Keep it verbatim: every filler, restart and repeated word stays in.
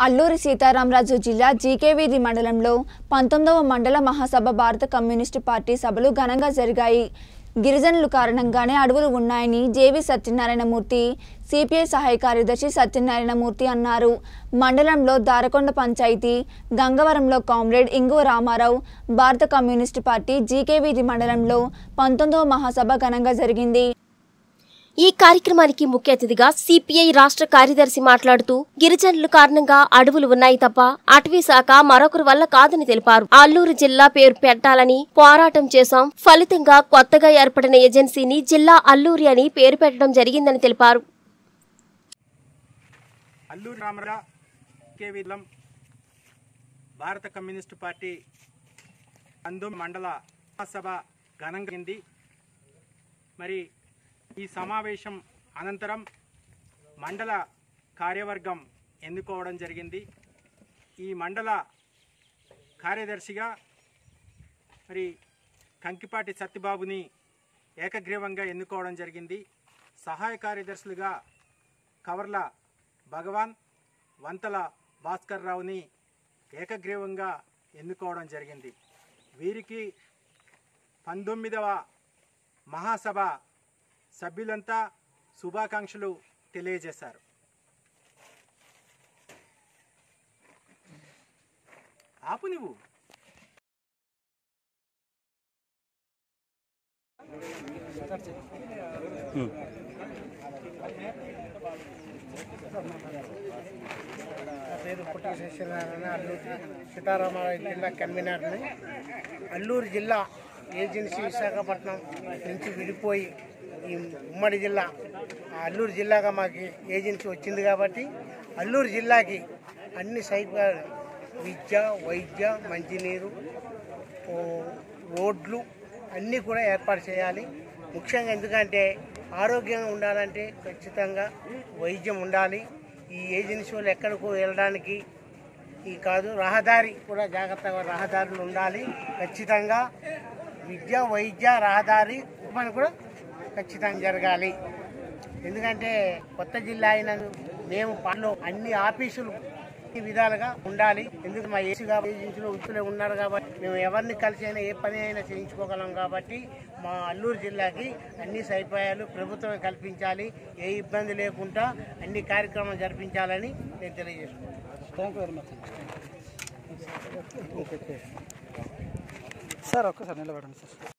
అల్లూరి సీతారామరాజు జిల్లా జీకేవీధి మండలంలో పంతొమ్మిదవ మండల మహాసభ భారత కమ్యూనిస్టు పార్టీ సభలు ఘనంగా జరిగాయి. గిరిజనుల కారణంగానే అడవులు ఉన్నాయని జేవి సత్యనారాయణమూర్తి, సిపిఐ సహాయ కార్యదర్శి సత్యనారాయణమూర్తి అన్నారు. మండలంలో దారకొండ పంచాయతీ గంగవరంలో కామ్రేడ్ ఇంగువ రామారావు భారత కమ్యూనిస్టు పార్టీ జీకేవీధి మండలంలో పంతొమ్మిదవ మహాసభ ఘనంగా జరిగింది. ఈ కార్యక్రమానికి ముఖ్య అతిథిగా సిపిఐ రాష్ట్ర కార్యదర్శి మాట్లాడుతూ గిరిజనుల కారణంగా అడవులు ఉన్నాయి తప్ప అటవీ శాఖ మరొకరి వల్ల కాదని తెలిపారు. అల్లూరు జిల్లా పేరు పెట్టాలని పోరాటం చేశాం. ఫలితంగా కొత్తగా ఏర్పడిన ఏజెన్సీని జిల్లా అల్లూరి అని పేరు పెట్టడం జరిగిందని తెలిపారు. అల్లూరి రామరాజు కేవీలం భారత కమ్యూనిస్టు పార్టీ పంతొమ్మిది మండల మహాసభ ఘనంగా జరిగింది. మరి ఈ సమావేశం అనంతరం మండల కార్యవర్గం ఎన్నుకోవడం జరిగింది. ఈ మండల కార్యదర్శిగా మరి కంకిపాటి సత్యబాబుని ఏకగ్రీవంగా ఎన్నుకోవడం జరిగింది. సహాయ కార్యదర్శులుగా కవర్ల భగవాన్, వంతల భాస్కర్ రావుని ఏకగ్రీవంగా ఎన్నుకోవడం జరిగింది. వీరికి పంతొమ్మిదవ మహాసభ సభ్యులంతా శుభాకాంక్షలు తెలియజేశారు. ఆపు నువ్వు పేరు పుట్టి సత్యనారాయణ, అల్లూరు సీతారామరాజు జిల్లా కన్వీనర్ని. అల్లూరు జిల్లా ఏజెన్సీ విశాఖపట్నం నుంచి విడిపోయి ఈ ఉమ్మడి జిల్లా అల్లూరు జిల్లాగా మాకు ఏజెన్సీ వచ్చింది కాబట్టి అల్లూరు జిల్లాకి అన్ని సైపాలు విద్య, వైద్య, మంచినీరు, రోడ్లు అన్నీ కూడా ఏర్పాటు చేయాలి. ముఖ్యంగా ఎందుకంటే ఆరోగ్యంగా ఉండాలంటే ఖచ్చితంగా వైద్యం ఉండాలి. ఈ ఏజెన్సీ వాళ్ళు ఎక్కడికో వెళ్ళడానికి ఈ కాదు, రహదారి కూడా జాగ్రత్తగా రహదారులు ఉండాలి. ఖచ్చితంగా విద్య, వైద్య, రహదారి పని కూడా ఖచ్చితంగా జరగాలి. ఎందుకంటే కొత్త జిల్లా అయిన మేము పనిలో అన్ని ఆఫీసులు విధాలుగా ఉండాలి. ఎందుకంటే మా ఏసీగా ఏజెన్సీలో వృత్తులే ఉన్నారు కాబట్టి మేము ఎవరిని కలిసి అయినా ఏ పని అయినా చేయించుకోగలం కాబట్టి మా అల్లూరు జిల్లాకి అన్ని సదుపాయాలు ప్రభుత్వమే కల్పించాలి. ఏ ఇబ్బంది లేకుండా అన్ని కార్యక్రమాలు జరిపించాలని నేను తెలియజేస్తున్నాను. సార్ ఒక్కసారి నిలబడండి సార్.